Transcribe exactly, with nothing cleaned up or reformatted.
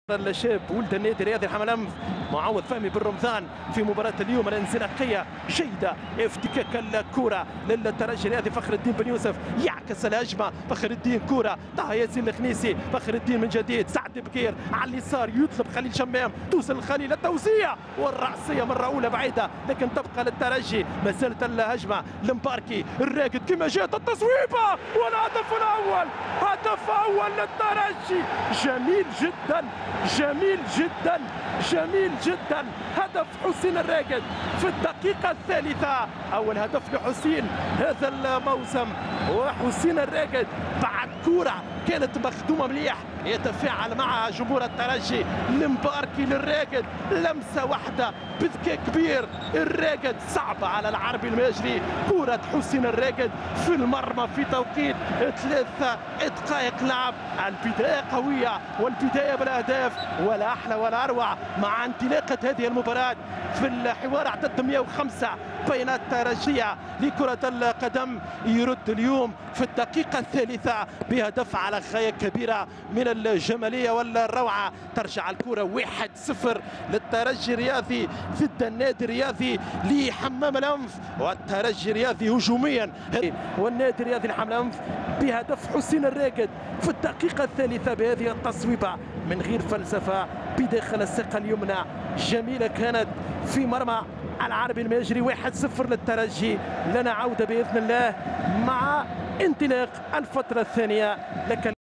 الشاب ولد النادي الرياضي الحمل أنف معوض فهمي بن رمضان في مباراة اليوم الانزلاقية جيدة. افتكاك الكرة للترجي الرياضي فخر الدين بن يوسف يعكس الهجمة. فخر الدين كرة طه ياسين الخنيسي. فخر الدين من جديد سعد بكير على اليسار يطلب خليل شمام توصل لخليل التوزيع والرأسية مرة أولى بعيدة لكن تبقى للترجي. ما زالت الهجمة لمباركي الراقد كما جاءت التصويبة والهدف الأول. هدف أول للترجي جميل جدا جميل جدا جميل جدا. هدف حسين الراقد في الدقيقة الثالثة. أول هدف لحسين هذا الموسم وحسين الراقد بعد كرة كانت مخدومة مليح يتفاعل معها جمهور الترجي. لمباركي للراقد لمسة واحدة بذكاء كبير. الراقد صعبة على العربي المجري. كرة حسين الراقد في المرمى في توقيت ثلاثة دقائق لعب. البداية قوية والبداية بالأهداف ولا أحلى ولا أروع مع انطلاقة هذه المباراة في الحوار عدد مئة وخمسة بين الترجية لكرة القدم. يرد اليوم في الدقيقة الثالثة بهدف على غاية كبيرة من الجمالية والروعة. ترجع الكرة واحد صفر للترجي الرياضي ضد النادي الرياضي لحمام الأنف. والترجي الرياضي هجوميا والنادي الرياضي لحمام الأنف بهدف حسين الراقد في الدقيقة الثالثة بهذه التصويبة من غير فلسفة بداخل الساقة اليمنى جميلة كانت في مرمى العربي المجري. واحد صفر للترجي. لنا عودة بإذن الله مع انطلاق الفترة الثانية. لك